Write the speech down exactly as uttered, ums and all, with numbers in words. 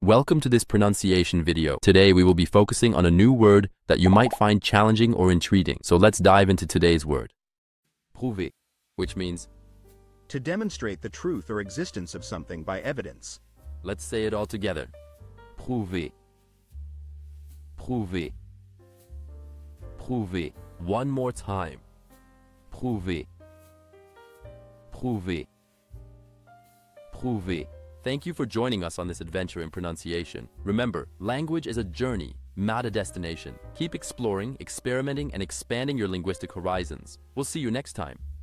Welcome to this pronunciation video. Today we will be focusing on a new word that you might find challenging or intriguing. So let's dive into today's word. Prouver, which means to demonstrate the truth or existence of something by evidence. Let's say it all together. Prouver. Prouver. Prouver. One more time. Prouver. Prouver. Prouver. Thank you for joining us on this adventure in pronunciation. Remember, language is a journey, not a destination. Keep exploring, experimenting, and expanding your linguistic horizons. We'll see you next time.